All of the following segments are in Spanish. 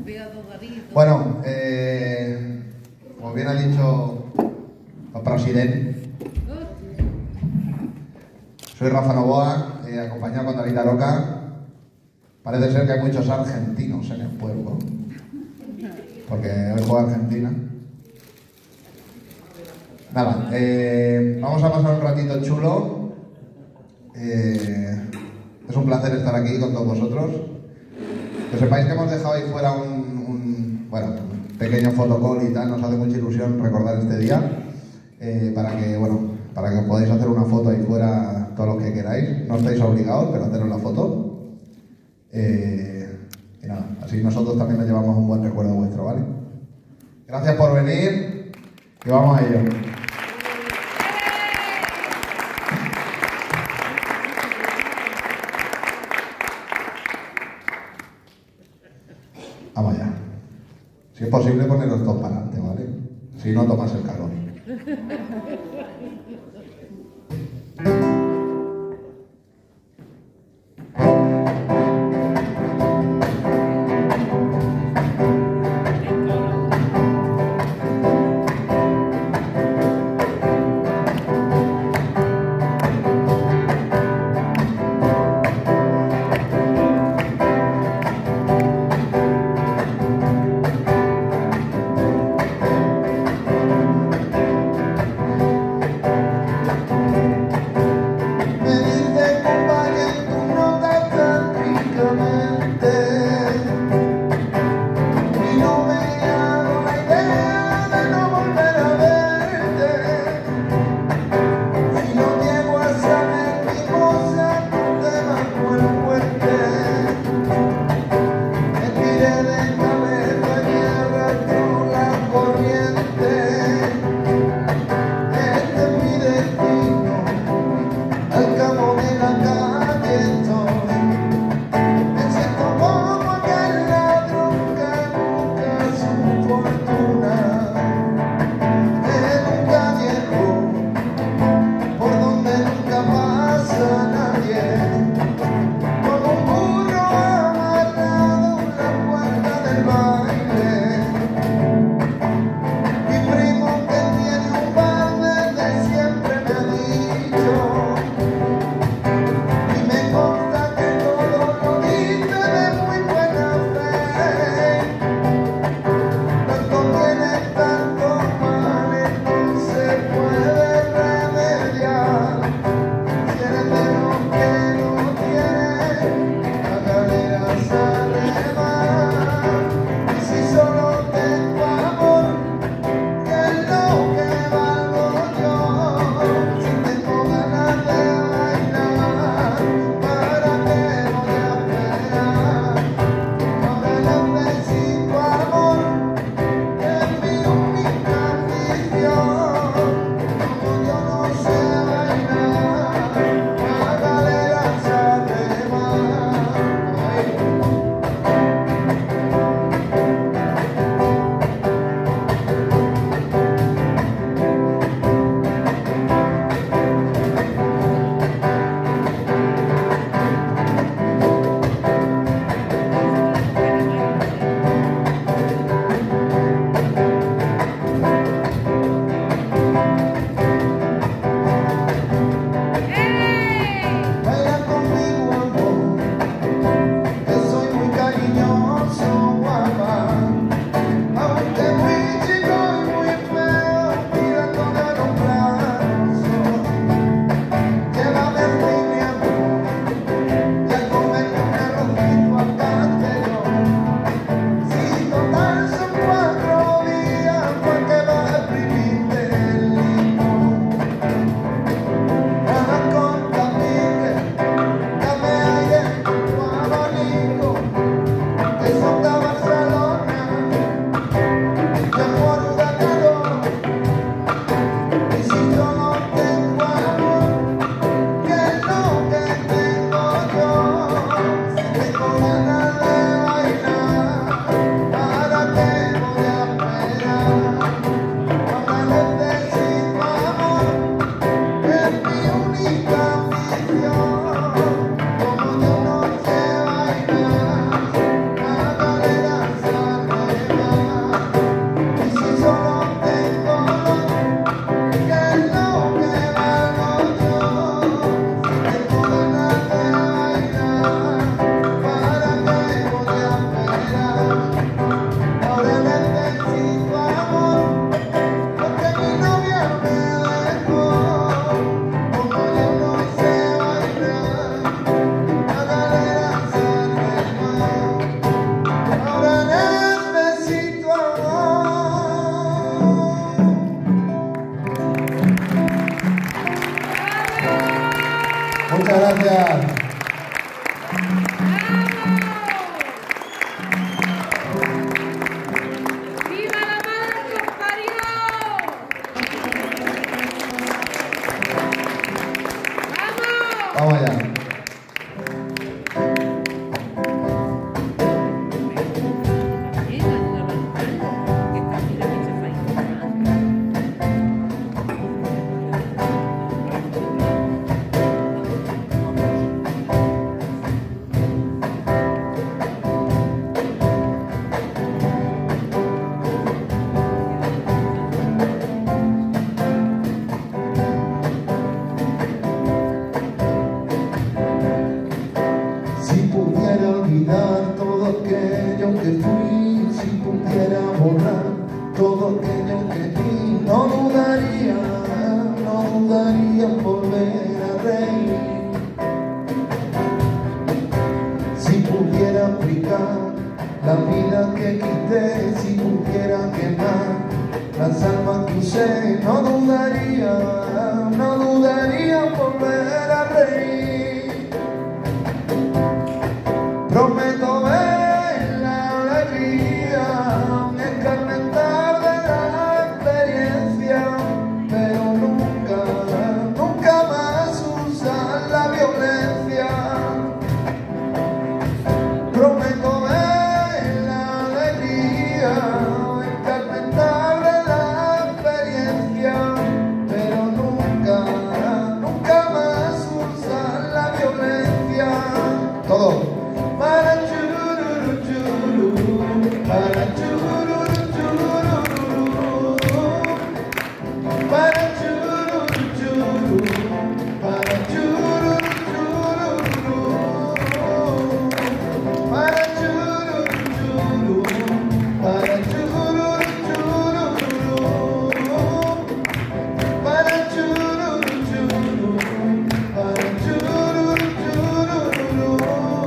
Bueno, como bien ha dicho el presidente, soy Rafa Novoa, acompañado con David Aroca. Parece ser que hay muchos argentinos en el pueblo, porque hoy juega Argentina. Nada, vamos a pasar un ratito chulo. Es un placer estar aquí con todos vosotros. Que sepáis que hemos dejado ahí fuera un pequeño fotocall y tal. Nos hace mucha ilusión recordar este día, para que podáis hacer una foto ahí fuera todos los que queráis. No estáis obligados, pero haceros la foto. Y nada, así nosotros también nos llevamos un buen recuerdo vuestro, ¿vale? Gracias por venir y vamos a ello. Vamos allá. Si es posible, poneros dos para adelante, ¿vale? Si no, tomas el calor. allá. ¡Viva la madre que os parió! ¡Vamos! Vamos allá. Si pudiera olvidar todo aquello que fui, si pudiera borrar todo aquello que vi, no dudaría en volver a reír. Si pudiera aplicar la vida que quité, si pudiera quemar las almas que usé, no dudaría en volver a reír. Prometo ver la alegría, escarmentar de la experiencia, pero nunca más usar la violencia. Prometo ver la alegría, escarmentar de la experiencia, pero nunca más usar la violencia. Todo. Para chururu chururu, para chururu chururu, para chururu chururu, para chururu chururu, para chururu chururu, para chururu chururu, para chururu chururu, para chururu chururu.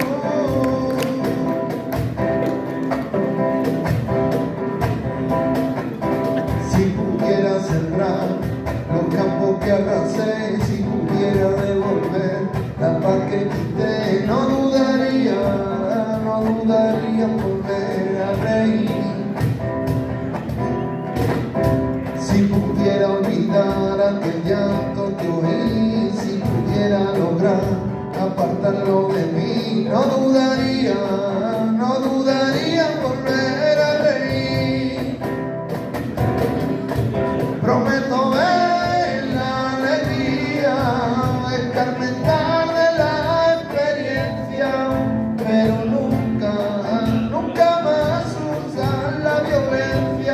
Si pudiera sembrar los campos que arrasé, si pudiera devolver la paz que quité, no dudaría en volver a reír. Si pudiera olvidar aquel llanto que oí, si pudiera lograr apartarlo de mí, no dudaría en volver a reír. Prometo ver la alegría, escarmentar de la experiencia, pero nunca más usar la violencia.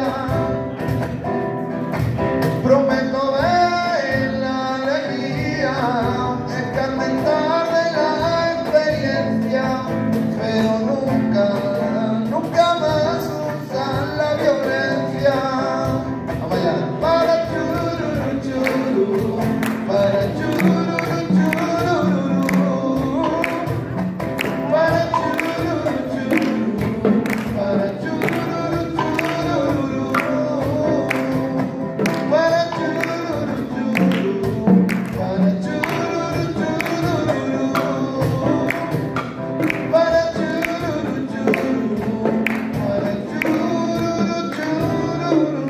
Prometo ver la alegría, escarmentar de la experiencia, pero nunca más usar la violencia. Vamos allá. Para chururu chururu, para chururu chururu, para chururu chururu, para chururu chururu, para chururu chururu, para chururu chururu, para chururu chururu, para chururu chururu.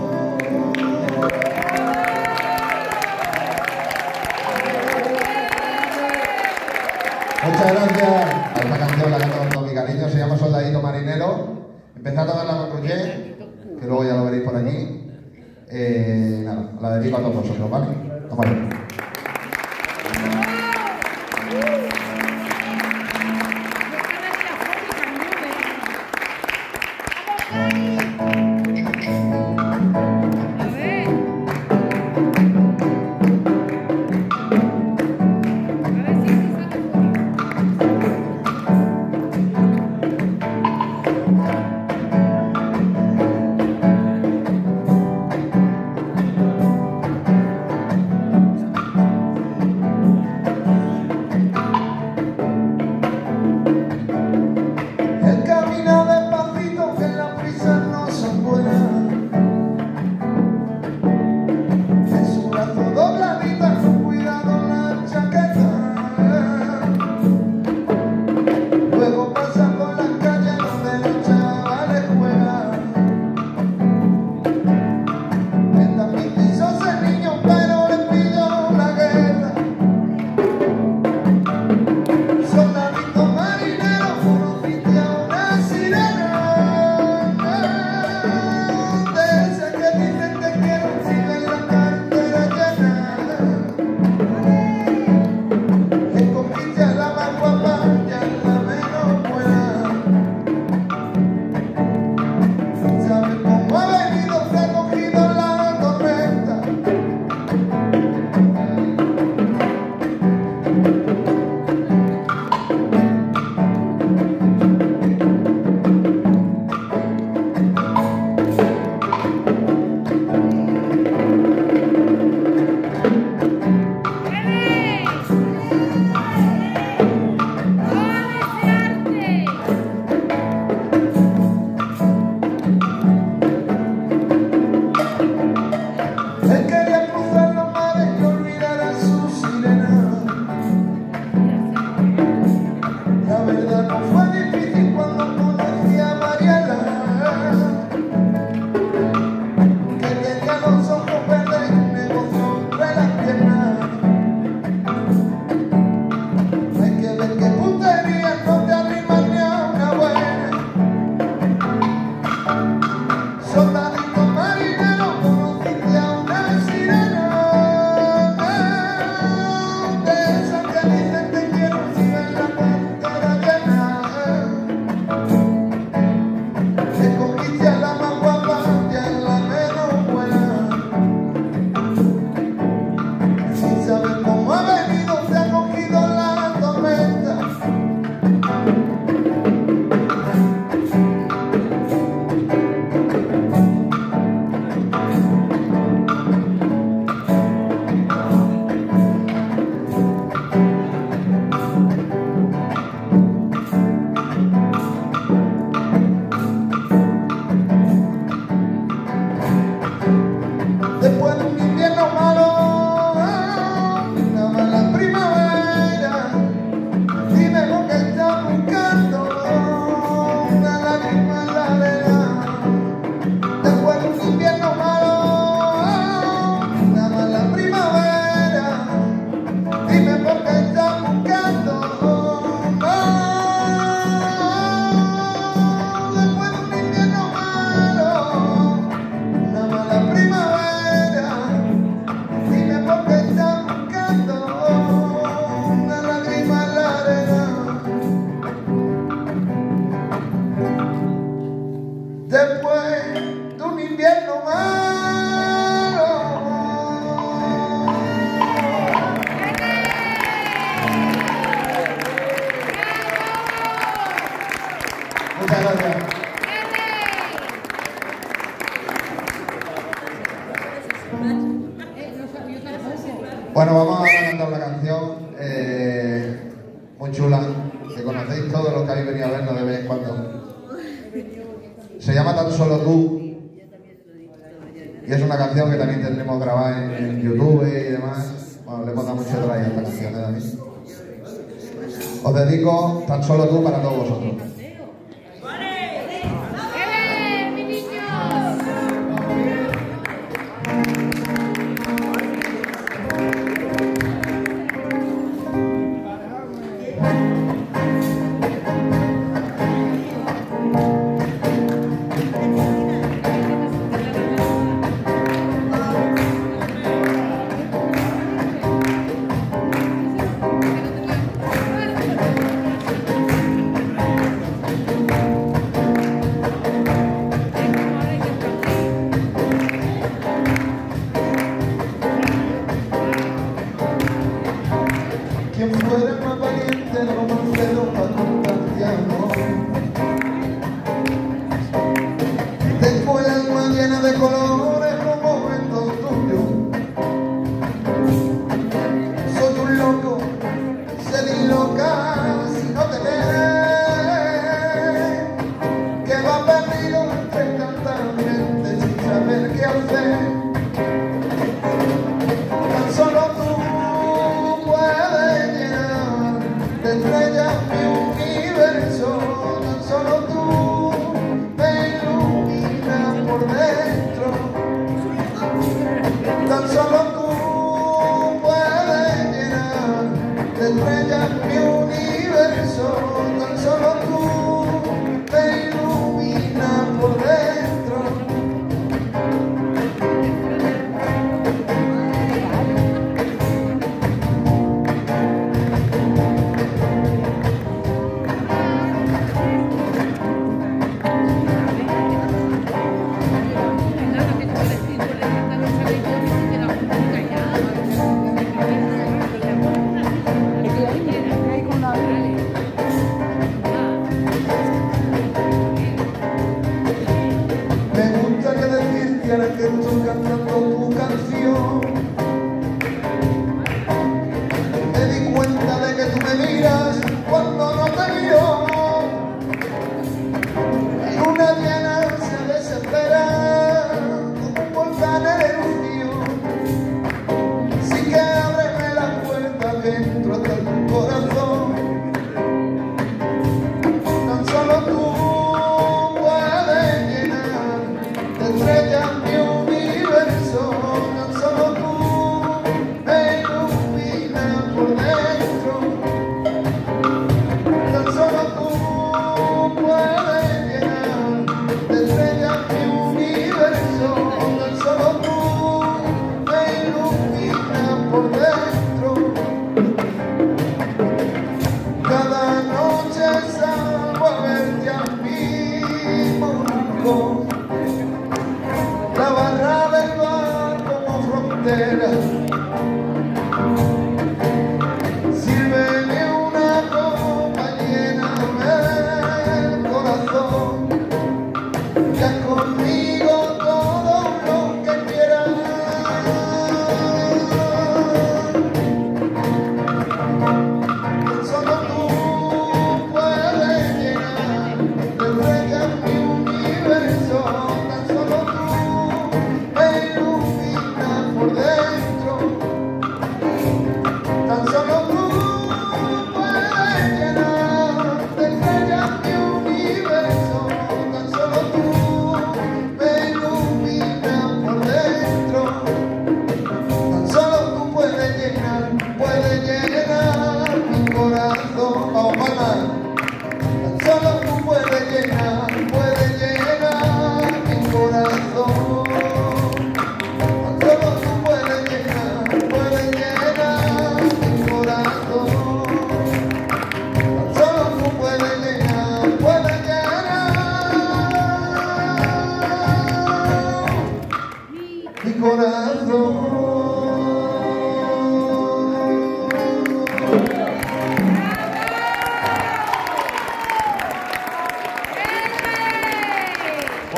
Muchas gracias. Esta canción la canto con todo mi cariño, se llama Soldadito Marinero. Empecé a tocarla con Roger, que luego ya lo veréis por aquí. Nada, la dedico a todos vosotros, ¿vale? Vamos allá. El camino despacito que la prisa no Después de un invierno malo, muchas gracias. Bueno, vamos a cantar una canción muy chula, que conocéis todos los que habéis venido a vernos de vez en cuando. Se llama Tan Solo Tú, y es una canción que también tendremos grabada en YouTube y demás. Bueno, le hemos dado mucho trabajo a esta canción, David. Os dedico Tan Solo Tú para todos vosotros. Quien fuera más valiente, romancero para contarte amor. Tengo el alma llena de colores como momentos tuyos. Soy un loco, se disloca si no te ves, que va perdido entre tantas mentes sin saber qué hacer. Tan solo tú de estrellas mi universo, tan solo tú me iluminas por dentro, tan solo tú puedes llenar de estrellas mi universo, tan solo tú me iluminas por dentro. Ahora que estoy cantando tu canción, me di cuenta de que tú me miras cuando no te miro. La luna llena se desespera como un volcán eruptivo. Así que ábreme la puerta que entro hasta tu corazón. Tan solo tú puedes llenar de estrellas mi universo, tan solo tú me iluminas por dentro, tan solo tú puedes llenar de estrellas mi universo, tan solo tú me iluminas por dentro. Cada noche salgo a verte a mi mundo, la barra del bar como frontera. Sírveme una copa, lléname el corazón, y haz conmigo todo lo que quieras. Solo tú puedes llenar de estrellas mi universo.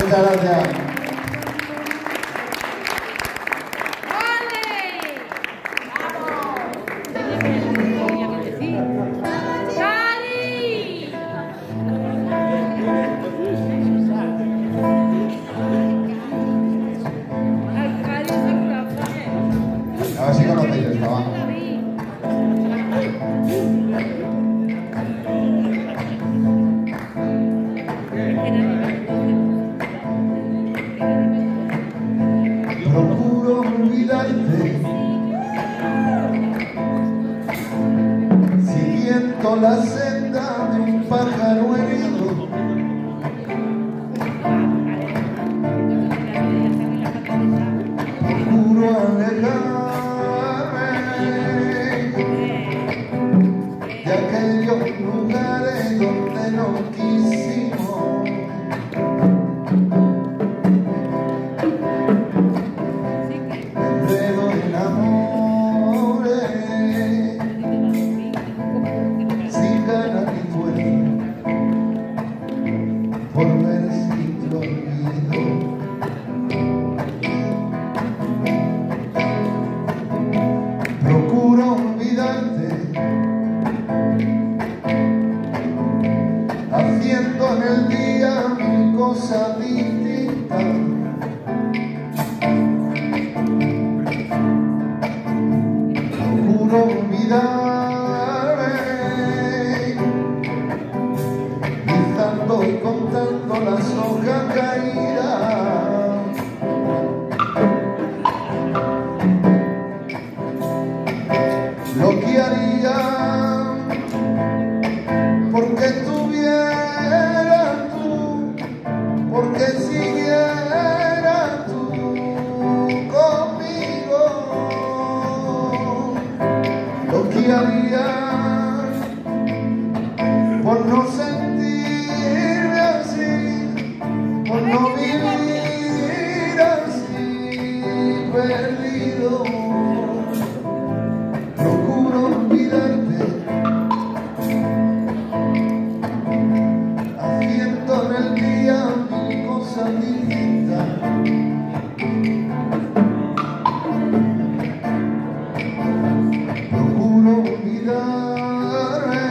Muchas gracias. A ver si conocéis esta banda. Procuro olvidarte, siguiendo la senda de un pájaro herido. Procuro alejarme de aquellos lugares donde no quisimos. Enredo en amores, sin ganas ni fuerza, por ver si lo olvido. Procuro olvidarte, haciendo en el día mil cosas distintas. Procuro olvidarme, gritando y contando las hojas caídas. Lo que haría porque estuvieras tú, porque siguieras tú conmigo. Lo que haría por no sentirme así, por no vivir así perdido. Procuro olvidarte, haciendo en el día mil cosas distintas. Procuro olvidarme,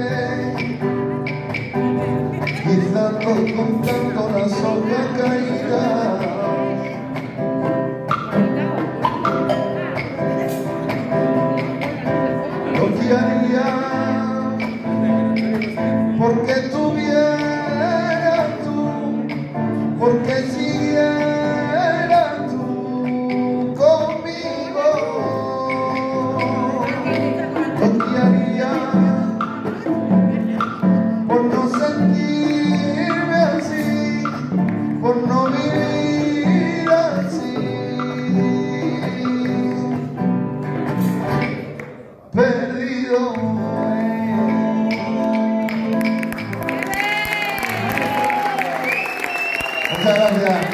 quizás estoy contando las hojas caídas. Lo que haría porque estuvieras tú, porque siguieras tú conmigo. Lo que haría por no sentirme así, por no vivir así perdido. Muchas gracias.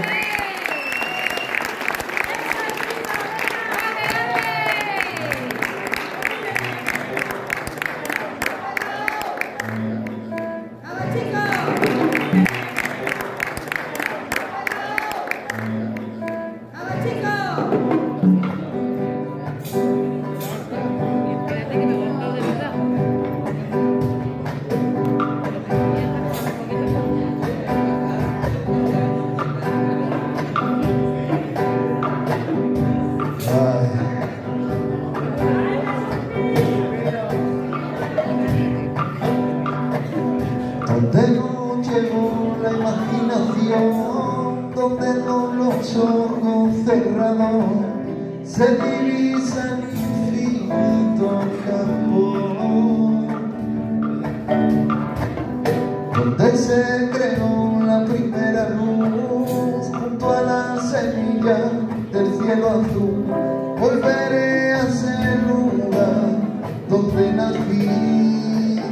Donde no llegó la imaginación, donde con los ojos cerrados se divisa el infinito campo, donde se creó la primera luz junto a la semilla del cielo azul. Volveré a ese lugar donde nací,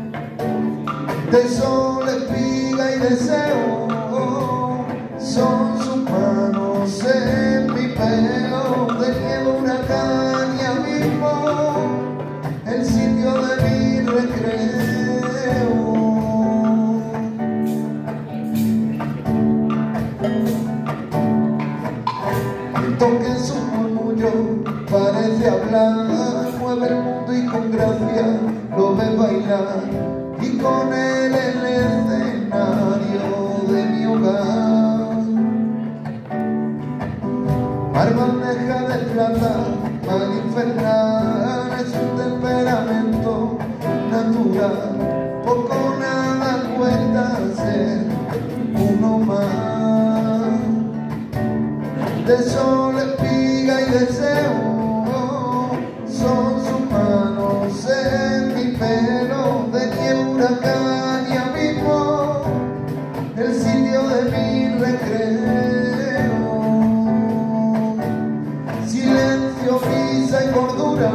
de sol, espiga y deseo, son sus manos en mi pelo, de nieve, huracán y abismo, el sitio de mi recreo. toque en su murmullo parece hablar, mueve el mundo y con gracia lo ve bailar, y con él el escenario de mi hogar. Mar bandeja de plata, mar infernal, es un temperamento natural, poco nada cuesta ser uno más. De sol, espiga y deseo son sus manos en mi pelo, de nieve, huracán y abismo, el sitio de mi recreo. Silencio, brisa y cordura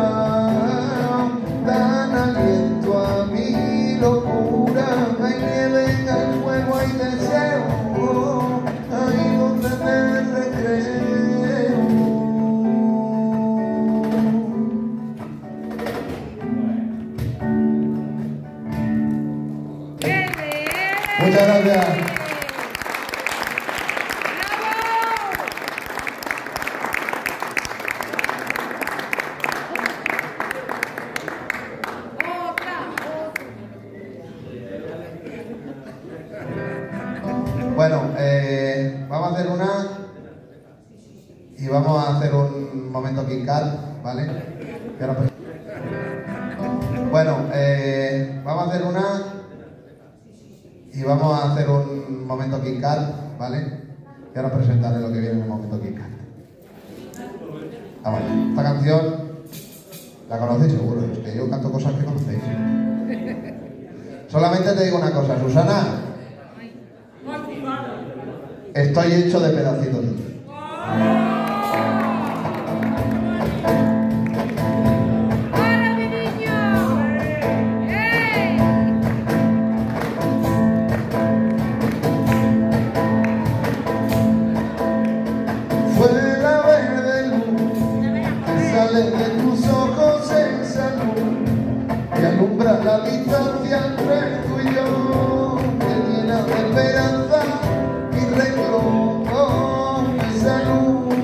dan aliento a mi locura. Hay nieve, hay fuego, hay deseo, ahí donde me recreo. Muchas gracias. Bueno, vamos a hacer una y vamos a hacer un momento Kit Kat, ¿vale? Bueno, vamos a hacer una y vamos a hacer un momento Kit Kat, ¿vale? Y ahora presentaré lo que viene en el momento Kit Kat. Ah, vale. Esta canción la conocéis seguro, es que yo canto cosas que conocéis. Solamente te digo una cosa, Susana. Estoy hecho de pedacitos de ti. ¡Hola, mi niño! ¡Ey! Fue la verde luz que sale de tus ojos, esa luz que alumbra la distancia entre tú y yo, que llena de esperanza mi renglón, esa luz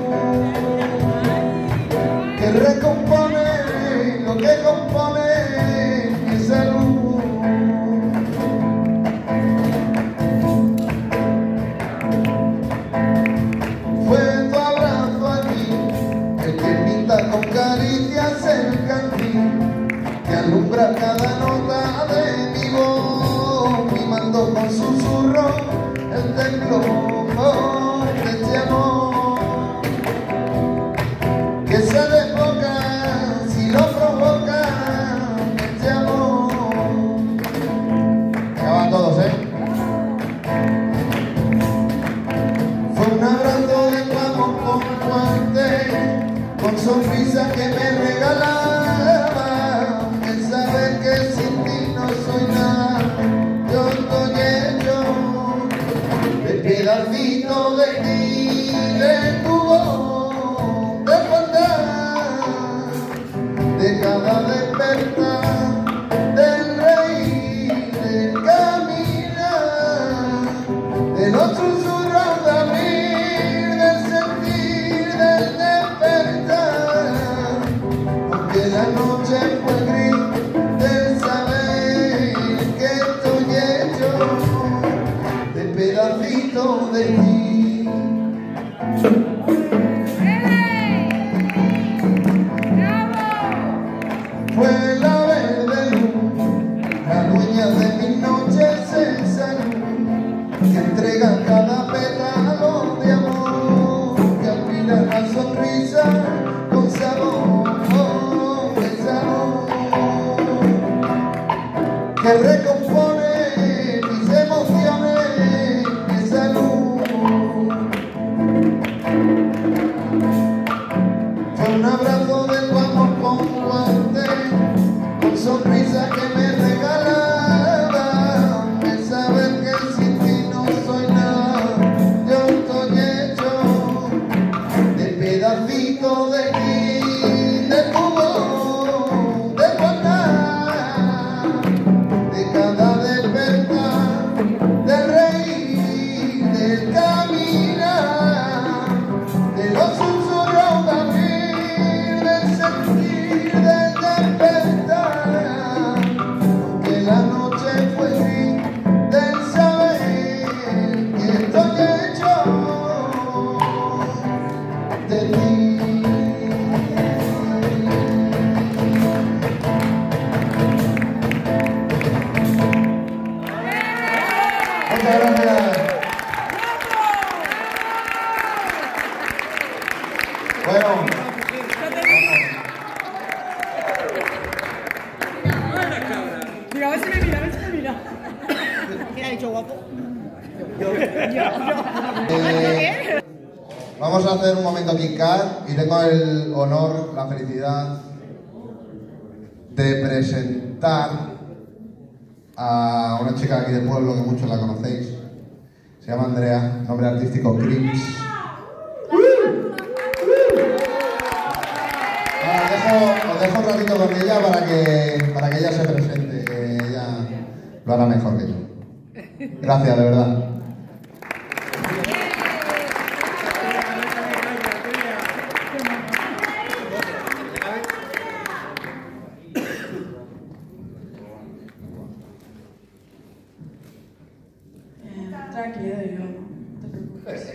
que recompone lo que compone, esa luz. Fue tu abrazo aquí el que pinta con caricias el cantil, que alumbra cada nota de mi voz, mimando con susurro el temblor de este amor, que se desboca si lo provoca este amor. Acaban todos, ¿eh? Fue un abrazo de tu amor con guante, con sonrisa que me regalaba, el saber que sin ti no soy nada, yo estoy hecho de pedacito de ti, de tu voz, de bondad, de cada despertar, del reír, del caminar, de los susurros de abrir, del sentir, del despertar, aunque la noche fue gris, del saber que estoy hecho de pedacitos de ti. ¡Ey! ¡Bravo! Fue la Bueno. Mira, a ver si me mira, a ver si me mira. ¿Quién ha dicho guapo? Yo. Vamos a hacer un momento Kit Kat y tengo el honor, la felicidad de presentar a una chica de aquí del pueblo que muchos la conocéis. Se llama Andrea, nombre artístico Crims. Os dejo un ratito con ella para que ella se presente, que ella lo hará mejor que yo. Gracias, de verdad. Tranquilo, yo no te preocupes.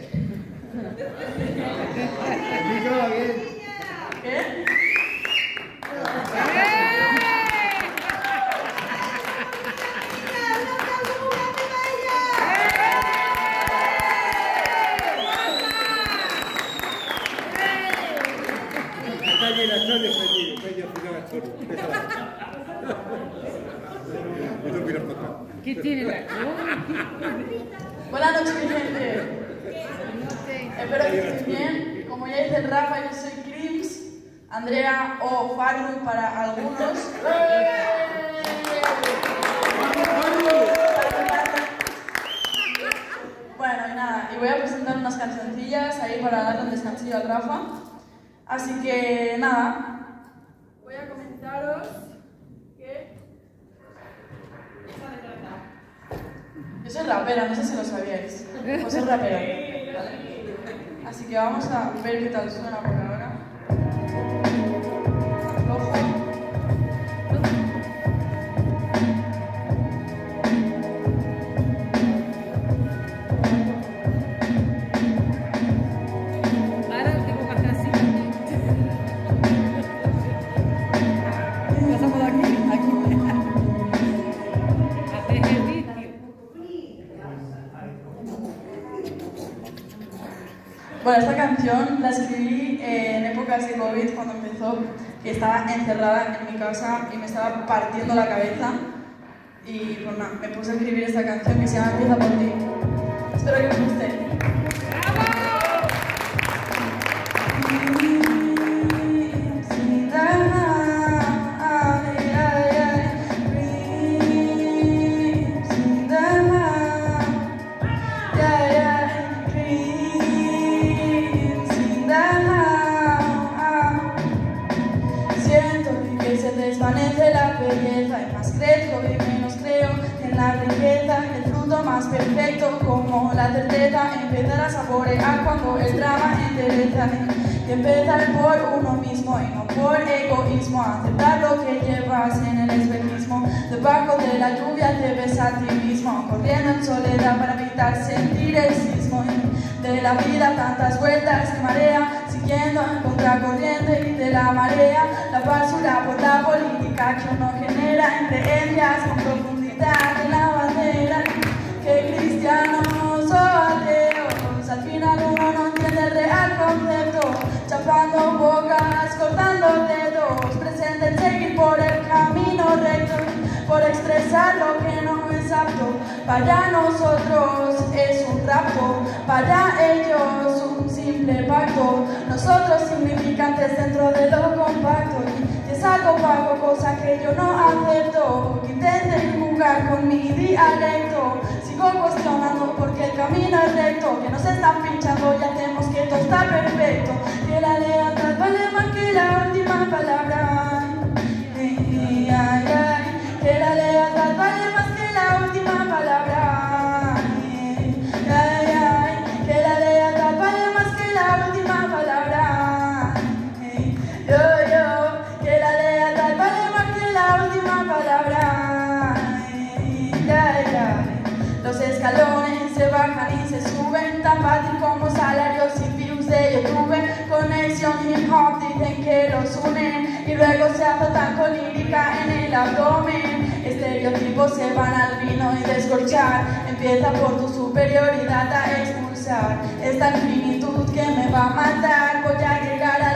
¿Qué? ¿Qué tiene la Buenas noches, mi gente. Espero que estén bien. Como ya dice el Rafa, yo soy Crims, Andrea o Farru para algunos. Bueno, y nada, y voy a presentar unas cancioncillas ahí para darle un descansillo al Rafa. Así que nada, voy a comentaros que... Yo soy rapera, no sé si lo sabíais. Pues soy rapera. ¿Vale? Así que vamos a ver qué tal suena por ahora. Ojo. Ahora tengo que hacer así también. Pasamos de aquí a aquí. Hacer ejercicio. Bueno, esta canción la escribí en épocas de COVID, cuando empezó, que estaba encerrada en mi casa y me estaba partiendo la cabeza. Y pues nada, me puse a escribir esta canción que se llama Empieza por ti. Espero que os guste. Desvanece la belleza y más crezco y menos creo en la riqueza, el fruto más perfecto como la certeza, empezar a saborear cuando el drama endereza y empezar por uno mismo y no por egoísmo, aceptar lo que llevas en el espejismo, debajo de la lluvia te ves a ti mismo, corriendo en soledad para evitar sentir el sismo de la vida, tantas vueltas de marea, siguiendo en contracorriente y de la marea, la basura por la política que uno genera en creencias con profundidad en la bandera, que cristianos o ateos, al final uno no entiende el real concepto, chapando bocas, cortando dedos, presente en seguir por el camino recto, por expresar lo que no es apto, para nosotros es un rapto, para ellos un simple pacto, nosotros significantes dentro de lo compacto, y es algo opaco, cosa que yo no acepto, que intenten jugar con mi dialecto, sigo cuestionando porque el camino es recto, que nos están pinchando y hacemos que todo está perfecto, que la lealtad vale más que la última palabra, que la lealtad vale más que la última palabra, que la lealtad vale más que la última palabra, que la lealtad vale más que la última palabra, los escalones se bajan y se suben, tan fácil como salarios y views de YouTube, conexión hip hop dicen que los unen y luego se azotan con lírica en el abdomen, estereotipos se van al vino y descorchar, empieza por tu superioridad a expulsar esta infinitud que me va a matar, voy a llegar a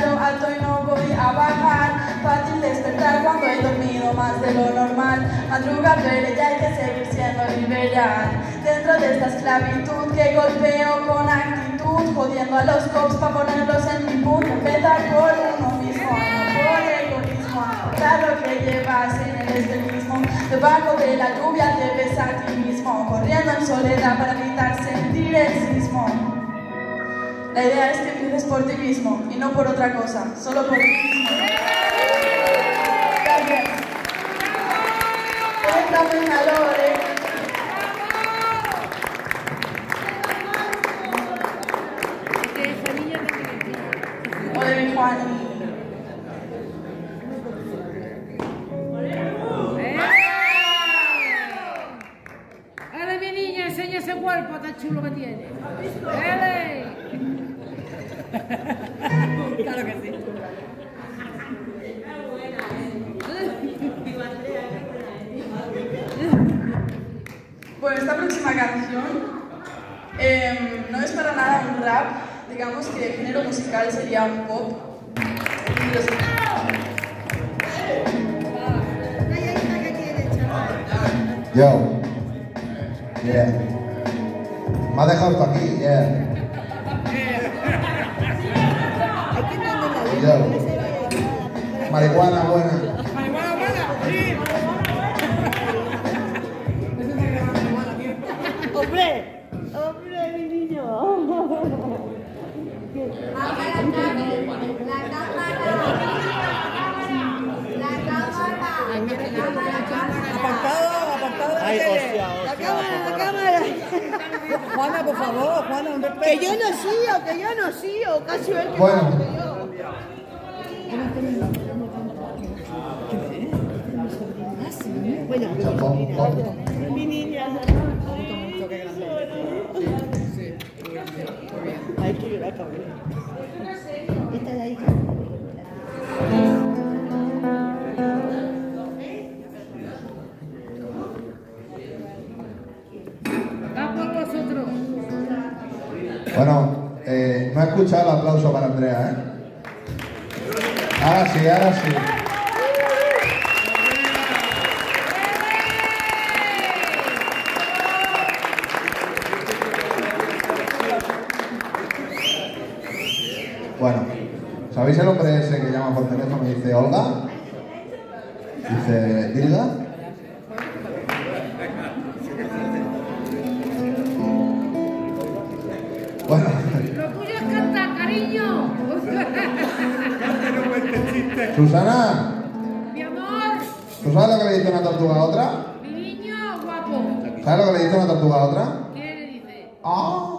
de lo normal. Madruga, pero ya hay que seguir siendo liberal. Dentro de esta esclavitud que golpeo con actitud, jodiendo a los cops para ponerlos en mi punto. Empezar por uno mismo, no por egoísmo. Anotar lo que llevas en el esterismo. Debajo de la lluvia te ves a ti mismo, corriendo en soledad para evitar sentir el sismo. La idea es que empieces por ti mismo y no por otra cosa, solo por ti mismo. Gracias. Entrame en valores. O de mi Juan. ¡Dale, mi niña! Enseña ese cuerpo tan chulo que tiene. ¡Dale! Claro que sí. Bueno, esta próxima canción no es para nada un rap, digamos que el género musical sería un pop. Yo. Yeah. Me ha dejado esto aquí, yeah. Yo. Marihuana buena. ¡Marihuana buena! ¡Sí! ¡Hombre! ¡Hombre, mi niño! Apartado de la tele. La cámara. Juana, por favor, Juana, un respeto. Que yo no sigo, casi el que Bueno. Bueno, Chapón, pop. mi niña. Hay que llorar, cabrón. Esta de ahí. Vamos vosotros. Bueno, no he escuchado el aplauso para Andrea, ¿eh? Ahora sí, ahora sí. Bueno, ¿sabéis el hombre ese que llama por teléfono y dice Olga? Dice Dilga. Bueno, Lo tuyo es cantar, cariño. Susana, Mi amor, ¿tú sabes lo que le dice una tortuga a otra? mi niño guapo. ¿Sabes lo que le dice una tortuga a otra? ¿Qué le dice? ¡Ah!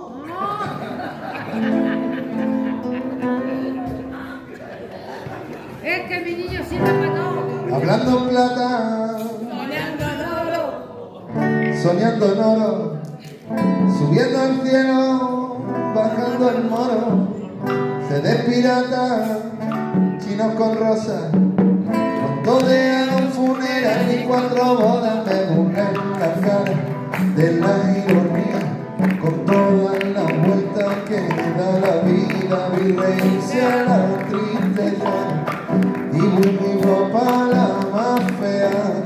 Es que mi niño siempre mató. Hablando en plata, soñando en oro, subiendo al cielo, bajando el moro, se despirata, chinos con rosas, con todo de un funeral y 4 bodas, me burlan la cara de la ironía, con todas las vueltas que da la vida, vi reírse a la tristeza, y mi ropa la más fea.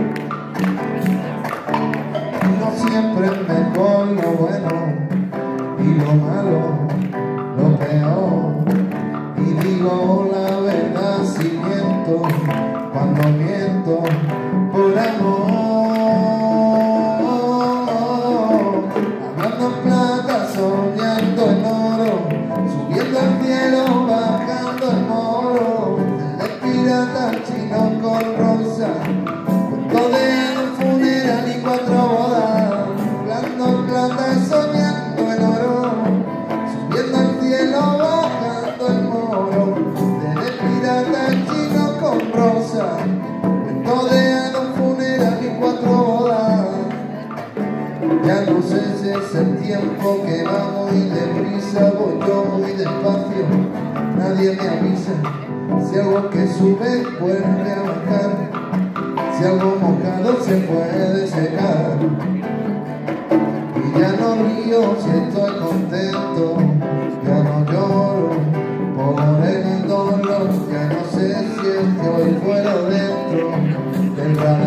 No siempre es mejor lo bueno y lo malo, lo peor. Y digo la verdad si miento, cuando miento por amor. Hablando en plata, soñando en oro, subiendo al cielo, bajando el moro. Pirata chino con rosa, cuento de un funeral y 4 bodas, hablando en plata y soñando en oro, subiendo al cielo, bajando el moro, de pirata chino con rosa, cuento de un funeral y 4 bodas. Ya no sé si es el tiempo que va muy deprisa, voy yo muy despacio, nadie me avisa. Si algo que sube vuelve a bajar, si algo mojado se puede secar. Y ya no río si estoy contento, ya no lloro por el dolor, ya no sé si estoy fuera o dentro del radar.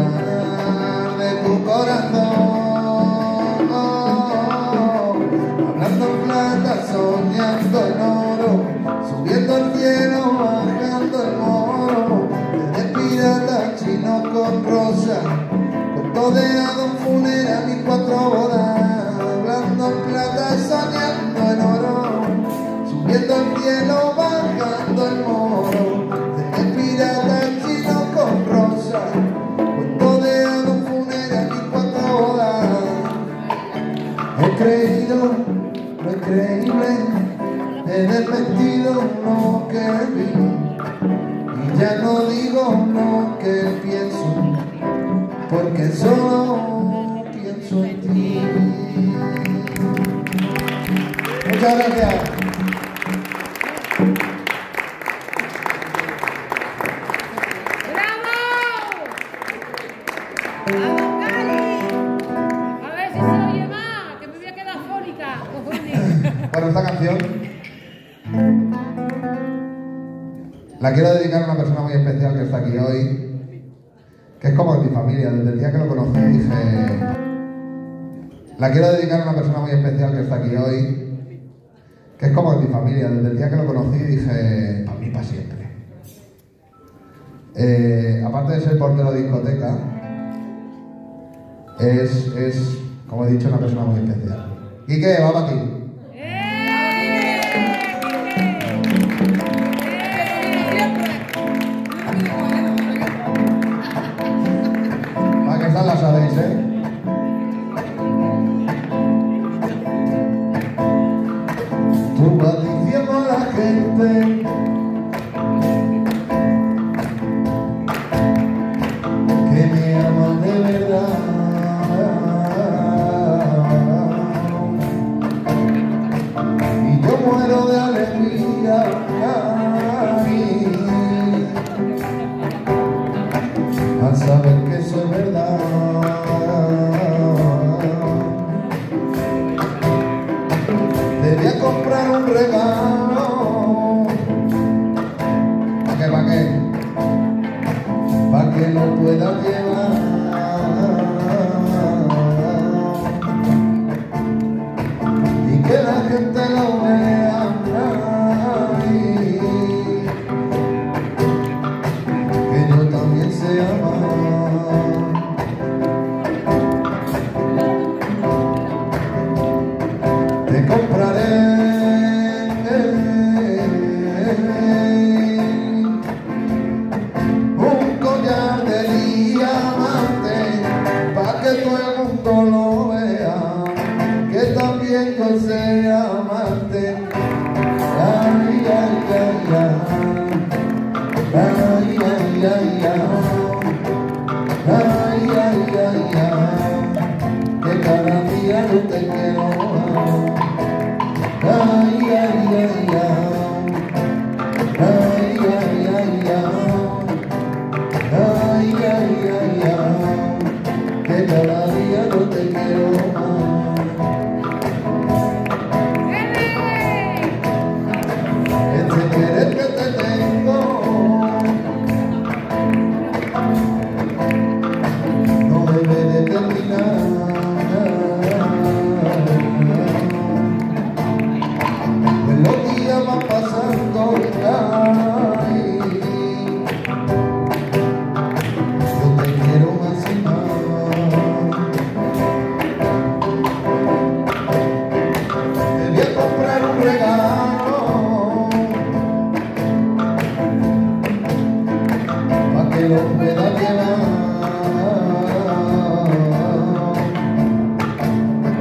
he desmentido lo que vi y ya no digo lo que pienso, porque solo pienso en ti. Muchas gracias. Bueno, esta canción la quiero dedicar a una persona muy especial que está aquí hoy, que es como mi familia. Desde el día que lo conocí dije... La quiero dedicar a una persona muy especial que está aquí hoy, que es como mi familia. Desde el día que lo conocí dije, para mí, para siempre. Aparte de ser portero de discoteca, es, como he dicho, una persona muy especial. Quique, va para aquí. Esa la sabéis, ¿eh? Tú vas diciendo a la gente que me aman de verdad, y yo muero de alegría al saber que eso es verdad. Te voy a comprar un regalo. ¿Para qué? Para que lo puedas llevar y que la gente lo vea, que yo también sé amar. Te compraré un collar de diamante para que todo el mundo lo vea, que también yo sé amarte. Ay, ay, ay, ay, ay, ay, ay, ay, ay, ay, ay, que cada día yo te quiero. Ay, ay, ay, ay, ay, ay, ay, ay, ay, ay, ay, que cada día yo te quiero más. Este querer que te tengo no debe de terminar. Los días van pasando y yo te quiero más y más. Te voy a comprar un regalo para que lo puedas llevar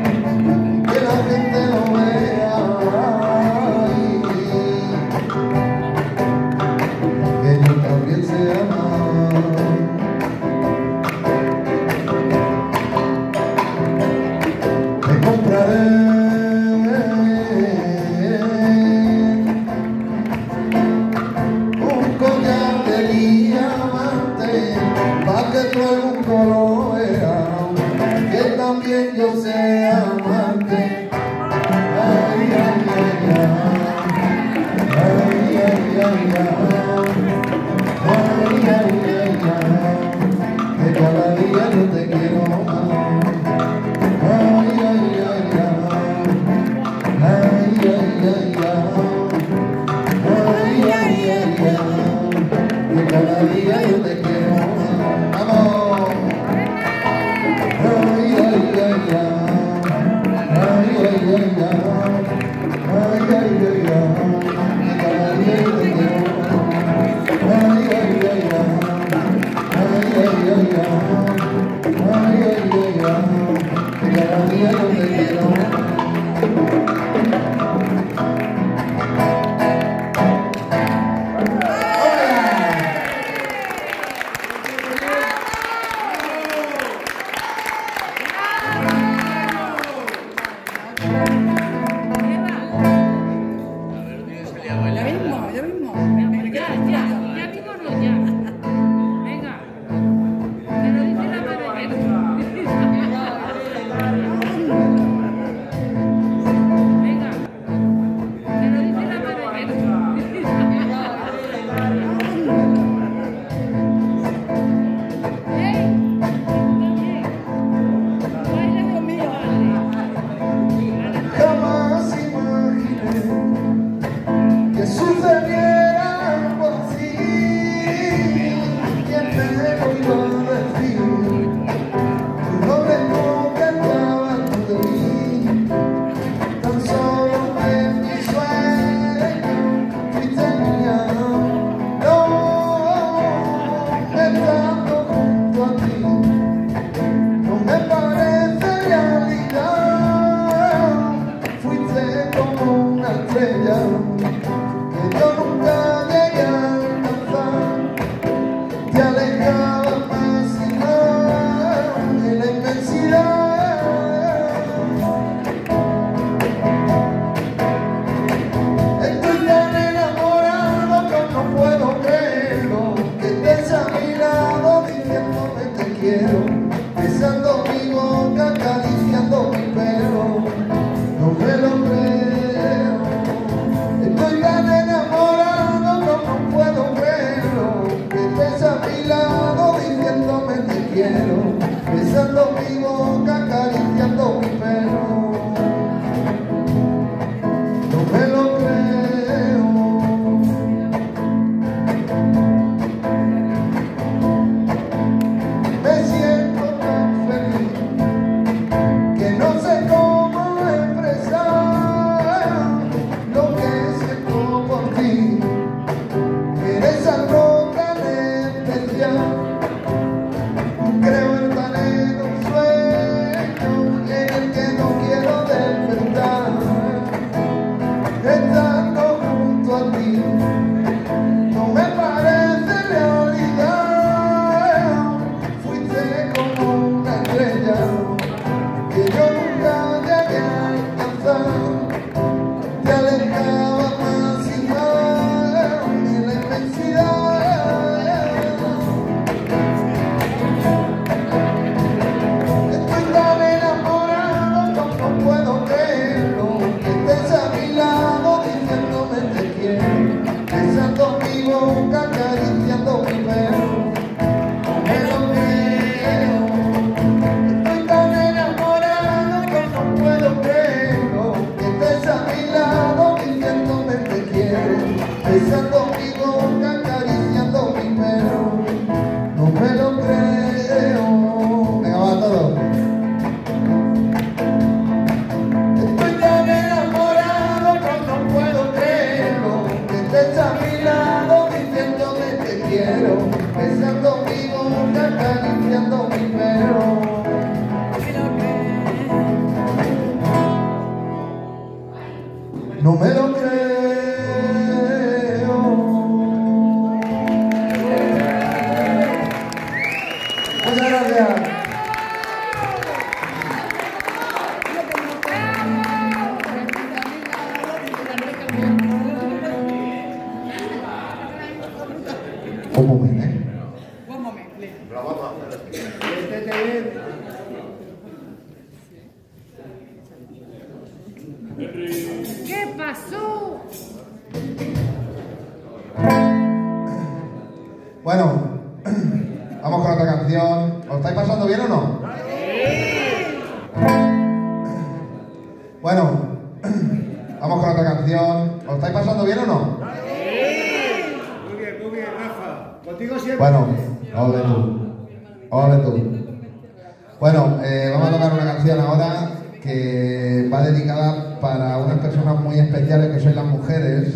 y que la gente lo vea. sucediera algo así, ¿quién me lo iba a decir? Tu nombre no cambiaba de mí, tan solo en mi sueño fuiste mía. No, estando junto a ti, no me parece realidad. Fuiste como una estrella que yo nunca llegué a alcanzar. Te alejabas más y más en la inmensidad. Estoy tan enamorado que no puedo creerlo, que estés a mi lado diciéndome te quiero, besando mi boca, acariciando mi pelo. No me lo creo. Estoy tan enamorado que no puedo creerlo, que estés a mi lado diciéndome te quiero, besando mi boca, acariciando mi pelo. No me lo creo. Me siento tan feliz que no sé cómo expresar lo que siento por ti. Eres algo tan especial. Creo estar en un sueño en el que no quiero despertar. Estando junto a ti, no me parece realidad. Fuiste como una estrella que yo nunca llegué a alcanzar. Te alejaba más y más en la inmensidad. Estoy tan enamorado que no puedo creerlo, que estés a mi lado diciéndome te quiero, besando mi boca, acariciando mi pelo. No me lo creo. Estoy tan enamorado que no puedo creerlo, que estés a mi lado diciéndome te quiero, besando mi boca, acariciando mi pelo. No me lo creo. Venga, va todo. Estoy tan enamorado que no puedo creerlo, que estés a mi lado diciéndome te quiero, besando mi boca, acariciando mi pelo. No me lo creo. Muchas gracias. Un momento, Un moment, please. ¿Qué pasó? Bueno, vamos con otra canción. ¿Os estáis pasando bien o no? Bueno, vamos con otra canción. ¿Os estáis pasando bien o no? Muy bien, Rafa. Contigo siempre. Bueno, ole tú. Ole tú. Bueno, vamos a tocar una canción ahora que va dedicada para unas personas muy especiales que sois las mujeres.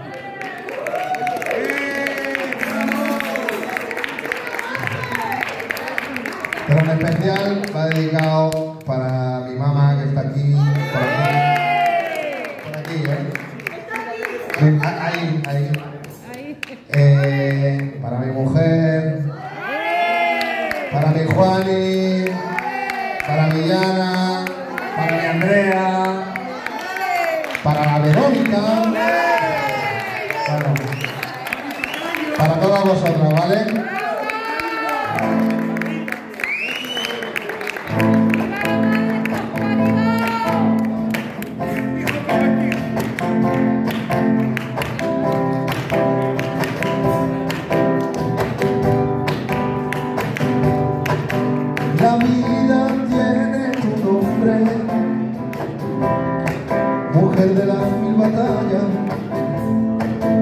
Pero en especial va dedicado para mi mamá que está aquí, por aquí, Sí, ahí. Para mi mujer, para mi Juani, para mi Yana, para mi Andrea, para la Verónica, bueno, para todas vosotras, ¿vale? La vida tiene tu nombre, mujer de las mil batallas,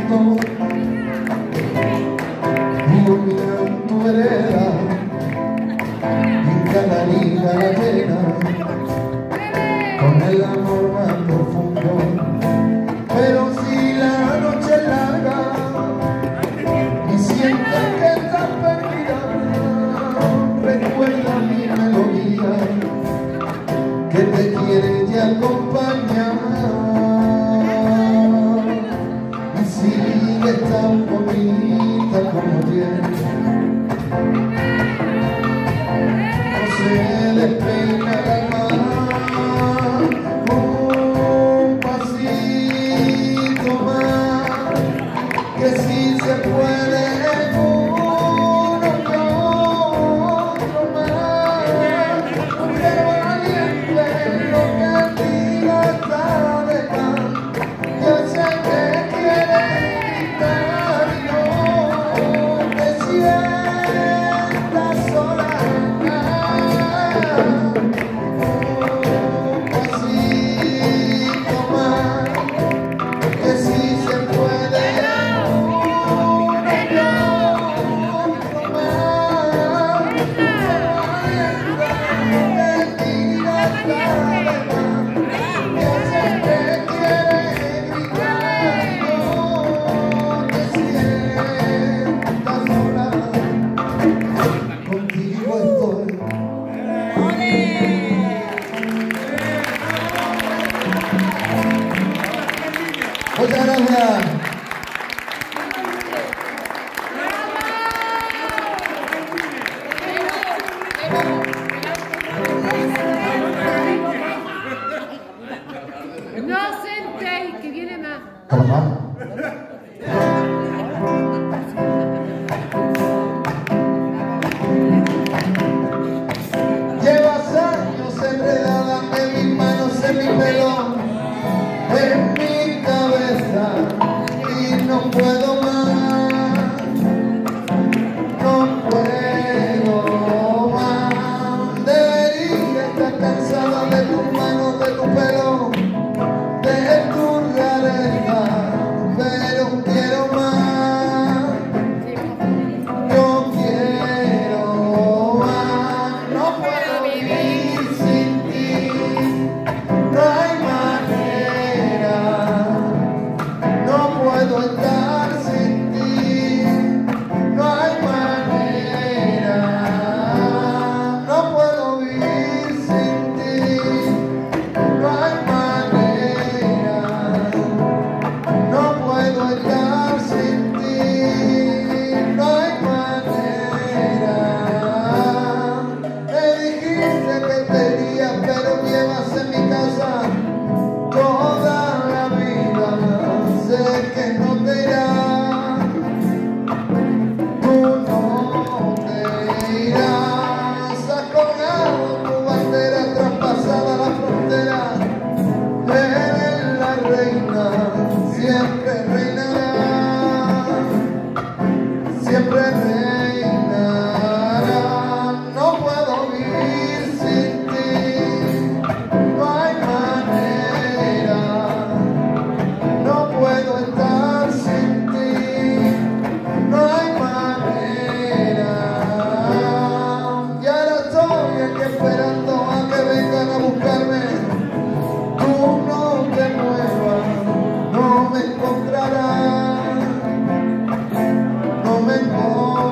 iluminan tu vereda, pinta la liga la pena, con el amor más profundo. Pero si la noche es larga y sientes que estás perdida, recuerda mi melodía que te quiere y acompañar. Y sigue tan bonita como ayer, no se despeina el mar. Un pasito más, que si se puede, uno que otro más. Pero valiente lo que diga está de más. Yo sé que quiere gritar y no te sientas sola. Un pasito más, que si se puede, uno que otro más. Valiente diga está de más. Yo sé que quiere gritar y no te sientas sola. Contigo estoy. Muchas gracias. No sentéis que viene más. ¿Cómo va? Llevas años enredada en mis manos, en mi pelo, en mi cabeza, y no puedo más, no puedo más. Debería estar cansada de tus manos, de tu pelo, de tu rareza, pero quiero más, yo quiero más. No puedo vivir sin ti, no hay manera, no puedo estar sin ti, no hay manera, no puedo vivir sin ti, no hay manera, no puedo estar sin ti, no hay manera. Me dijiste que te irías, pero llevas en mi casa toda la vida. Sé que no te irás, tú no te irás. Has colgado tu bandera, traspasada la frontera. Eres la reina, siempre reinará, siempre reinará. No puedo vivir sin ti, no hay manera, no puedo estar sin ti, no hay manera. Y ahora estoy aquí esperando a que vengan a buscarme. Tú no te muevas, no me encontrarás, no me encontrarás.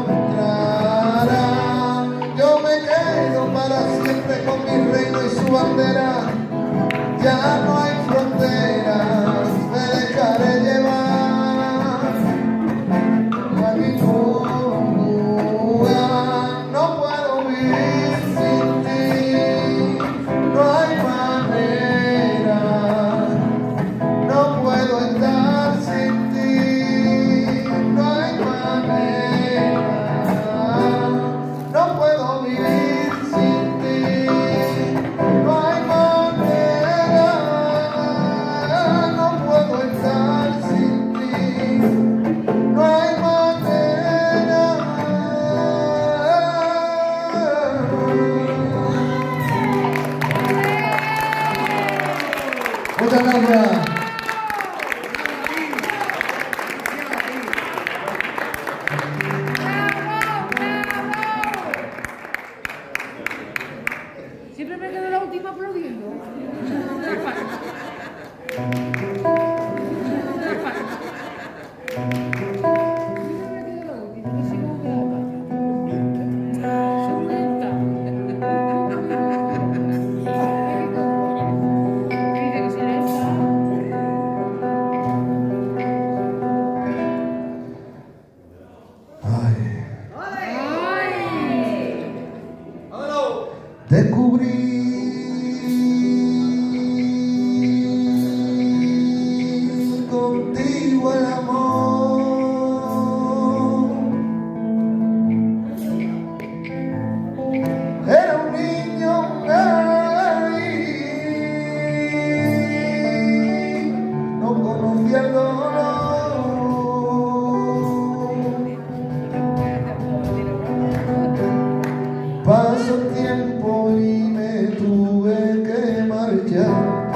tiempo y me tuve que marchar.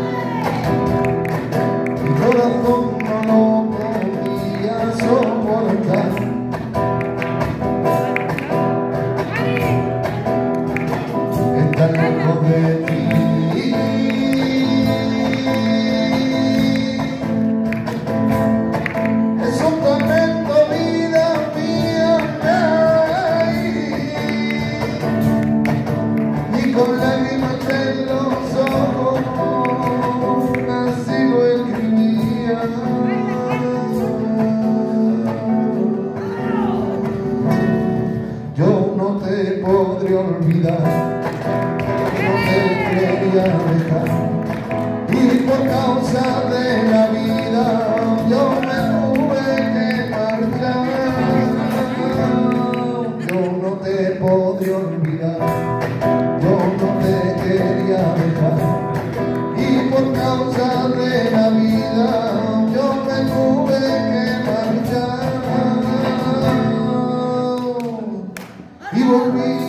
Mi corazón no lo podía soportar. Estar lejos de ti. Es un tormento, vida mía, y con lágrimas en los ojos así lo escribía. Yo no te podré olvidar, no te quería dejar, y por causa de la vida yo me tuve que marchar. Yo no te podré olvidar, yo no te quería dejar, y por causa de la vida yo me tuve que marchar. Y volví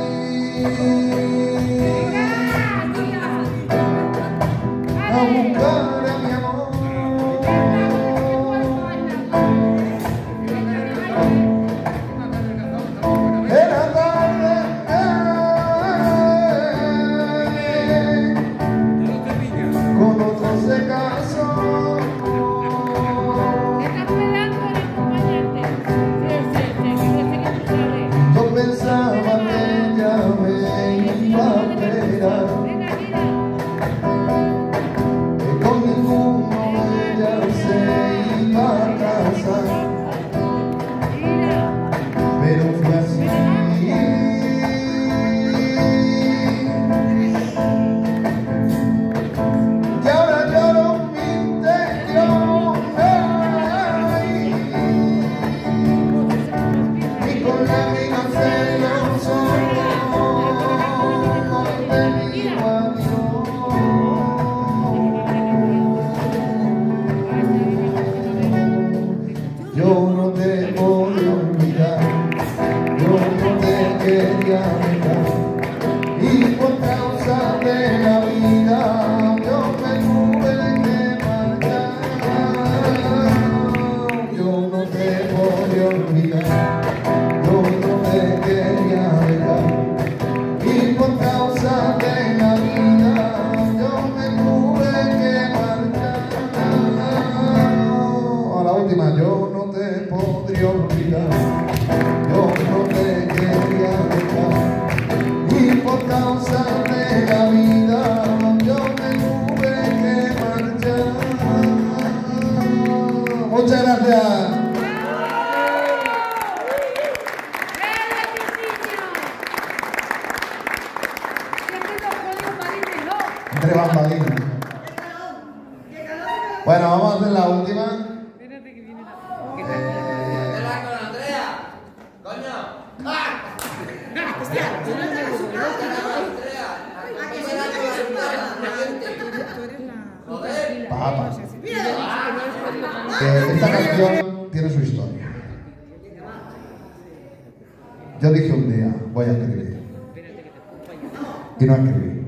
a buscar a mi amor. Era tarde, con otro se casó. Yo pensaba que ella me iba a esperar, que con ninguno ella se iba a casar, pero fue así. Y ahora lloro mi interior, y con lágrimas en los ojos te digo adiós. Yo no te podré olvidar, yo no te quería dejar, y por causa de la vida yo me tuve que marchar. Yo no te podré olvidar, yo no te quería dejar, y por causa de la vida yo me tuve que marchar. A la última, yo no te podré olvidar, yo no te quería dejar, y por causa de la vida yo me tuve que marchar. Muchas gracias. Entre bambalinas. Bueno, vamos a hacer la última. Papá. Esta canción tiene su historia. Yo dije un día, voy a escribir. Y no escribí.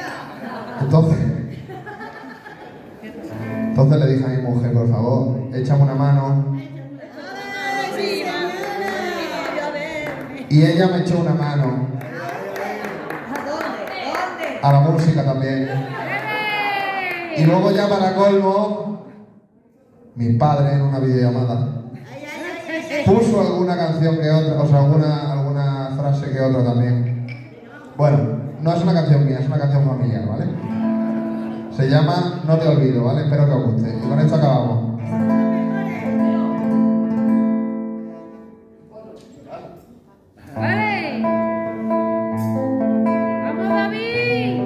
Entonces le dije a mi mujer, por favor, échame una mano. Y ella me echó una mano. A la música también. Y luego ya para colmo, mi padre en una videollamada puso alguna canción que otra, o sea, alguna frase que otra también. Bueno, no es una canción mía, es una canción familiar, ¿vale? Se llama No te olvido, ¿vale? Espero que os guste. Y con esto acabamos. ¡Vale! ¡Vamos, David!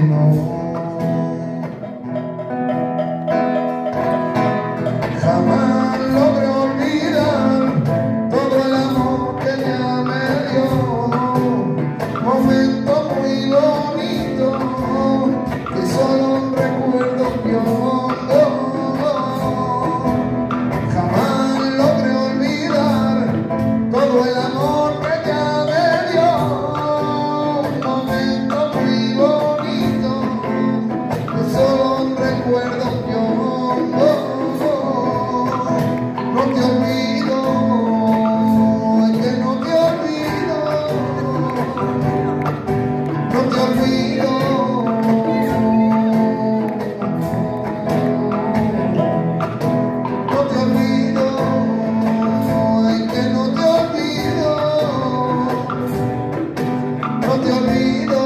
no. Jamás logré olvidar todo el amor que ella me dio, momento muy bonito que solo recuerdo yo. Jamás logré olvidar todo el amor que ella me dio, un momento muy bonito que solo recuerdo yo. No te olvido, es que no te olvido, no te olvido, no te olvido, es que no te olvido, no te olvido.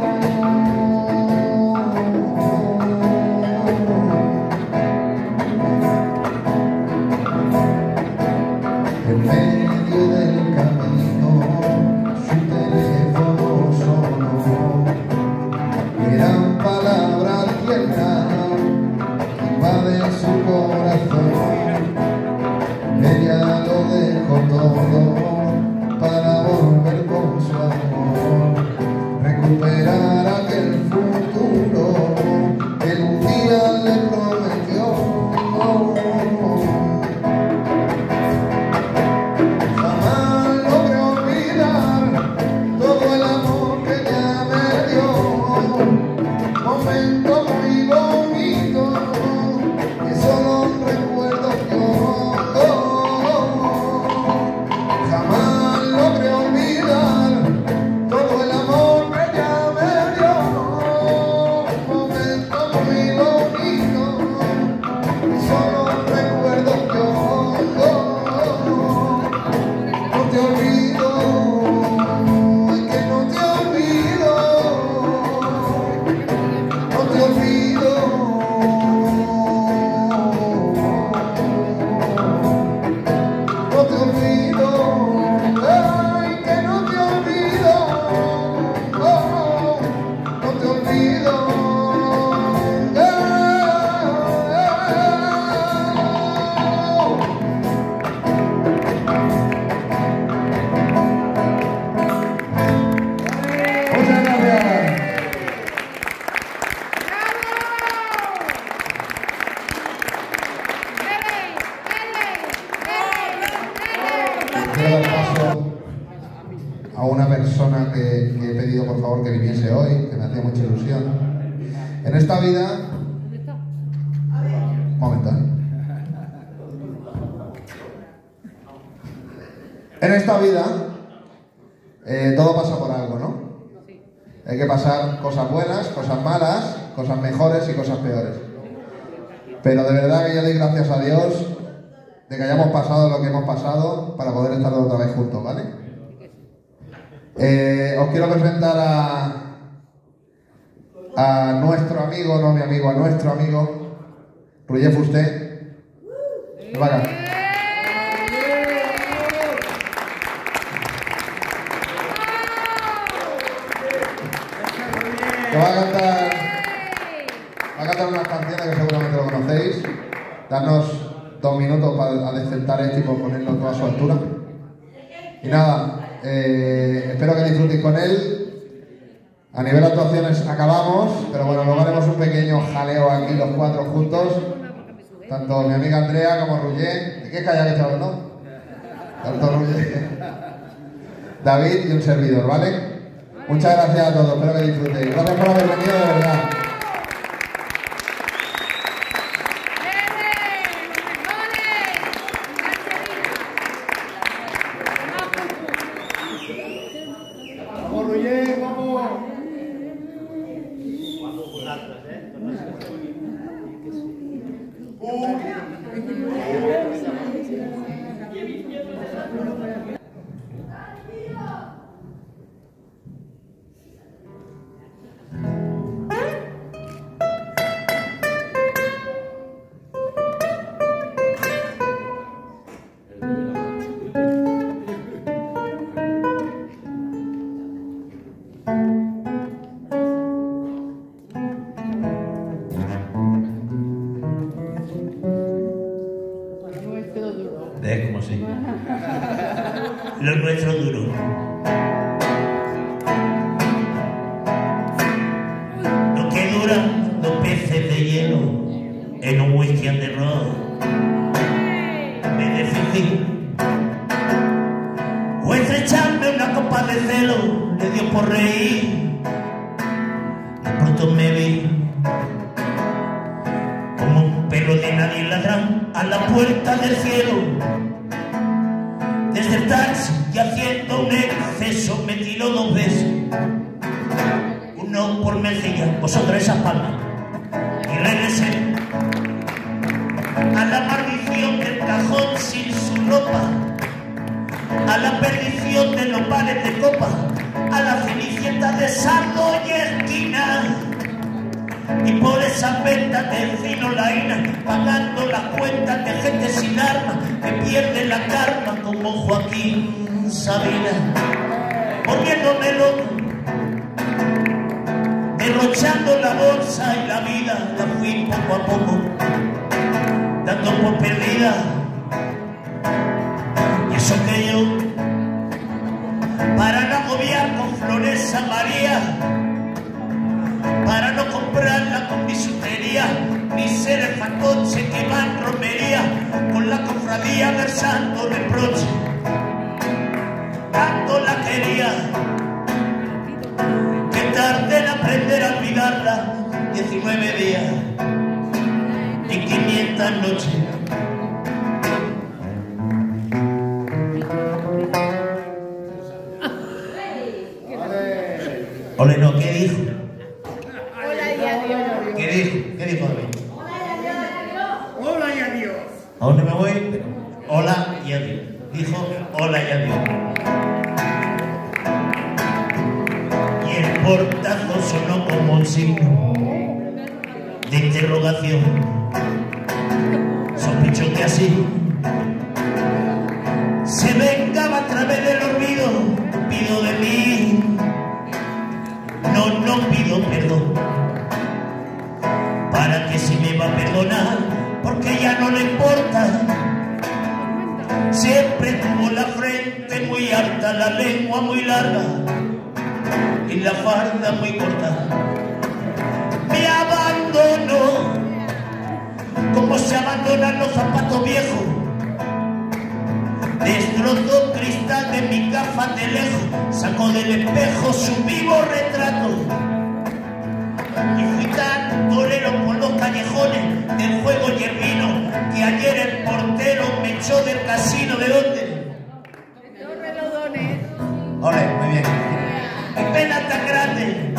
En medio del camino su teléfono sonó, eran palabras tiernas que invaden su corazón. Ella lo dejó todo para volver con su amor, recuperar aquel futuro que un día le prometió. Jamás logré olvidar todo el amor que ella me dio, momento muy bonito que solo recuerdo yo. Jamás logré olvidar todo el amor que ella me dio, momento muy bonito que solo recuerdo yo. No te olvido, es que no te olvido, no te olvido, no te olvido, ay, que no te olvido, oh, no te olvido. Muchas gracias. Quiero dar paso a una persona que he pedido por favor que viniese hoy, que me hacía mucha ilusión. En esta vida... Un momento, En esta vida todo pasa por algo, ¿no? Hay que pasar cosas buenas, cosas malas, cosas mejores y cosas peores. Pero de verdad que yo doy gracias a Dios de que hayamos pasado lo que hemos pasado para poder estar otra vez juntos, ¿vale? Os quiero presentar a nuestro amigo, no mi amigo, a nuestro amigo, Roger Fuster. Ven acá. Que va a cantar unas canciones que seguramente lo conocéis. Darnos 2 minutos para decentar esto y por ponerlo todo a su altura. Y nada, espero que disfrutéis con él. A nivel de actuaciones acabamos, pero bueno, luego haremos un pequeño jaleo aquí los 4 juntos. Tanto mi amiga Andrea como Roger. ¿De qué calláis, chavos, no? Tanto Roger, David y un servidor, ¿vale? Muchas gracias a todos, espero que disfrutéis. Gracias por haber venido, de verdad. Vamos, Roger, vamos. lo nuestro duro. Lo que duran los peces de hielo en un whisky and the road. Me decidí. O estrecharme una copa de celo, le dio por reír. De pronto me vi como un perro de nadie ladrán a la puerta del cielo. Desde el taxi y haciendo un exceso me tiró 2 veces, uno por mejilla, vosotros esa palma, y regresé a la maldición del cajón sin su ropa, a la perdición de los bares de copa, a la cenicienta de sardo y esquina. Y por esas ventas del fino laína, pagando las cuentas de gente sin arma que pierde la karma como Joaquín Sabina, poniéndome loco, derrochando la bolsa y la vida la fui poco a poco dando por perdida. Y eso que yo, para no agobiar con flores a María, para no comprarla con bisutería, ni ser el fantoche que va en romería, con la cofradía versando reproche, tanto la quería, que tardé en aprender a olvidarla, 19 días y 500 noches. Ole, no, ¿qué dijo? ¿Qué dijo? ¿Qué dijo de mí? Hola y adiós. ¿A dónde me voy? Hola y adiós. Dijo hola y adiós. Y el portazo sonó como un signo de interrogación. Sospechó que así se vengaba a través del olvido. Pido de mí, no pido perdón. Para que si me va a perdonar, porque ya no le importa. Siempre tuvo la frente muy alta, la lengua muy larga y la falda muy corta. Me abandonó como se abandonan los zapatos viejos. Destrozó cristal de mi gafas de lejos, sacó del espejo su vivo retrato. Y fui tan torero por los callejones del juego y el vino, que ayer el portero me echó del casino. ¿De dónde? Ole, muy bien. Mi pena tan grande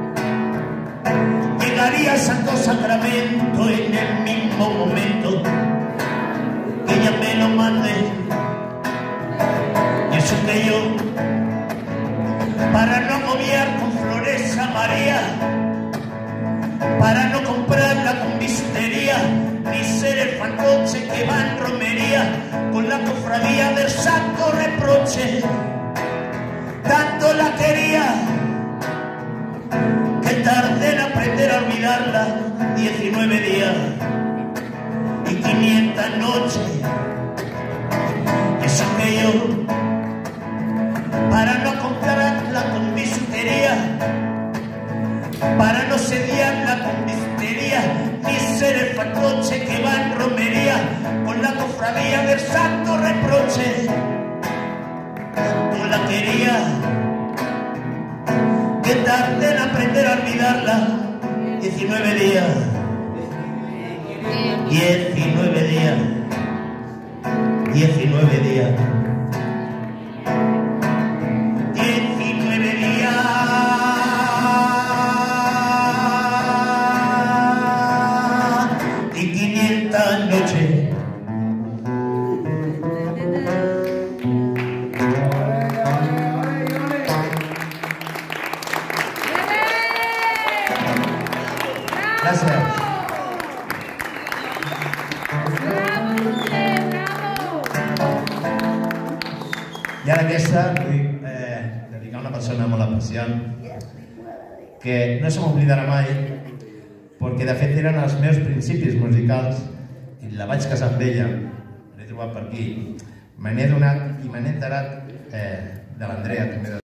llegaría a Santo Sacramento en el mismo momento que ella me lo mande. Y eso que yo, para no agobiar con flores a María, para no comprarla con bisutería, ni ser el fantoche que va en romería, con la cofradía del santo reproche, tanto la quería, que tardé en aprender a olvidarla, 19 días y 500 noches. Eso que yo, para no comprarla con bisutería, para no sediarla con bisutería, ni ser el fantoche que va en romería, con la cofradía del santo reproche, tanto la quería, que tardé en aprender a olvidarla, 19 días, 19 días, 19 días. 19 días y 500 noches. Gracias. I ara aquesta vull dedicar a una persona molt especial que no se m'oblidarà mai, perquè de fet eren els meus principis musicals i la vaig casar amb ella, l'he trobat per aquí. Me n'he donat i me n'he enterat de l'Andrea també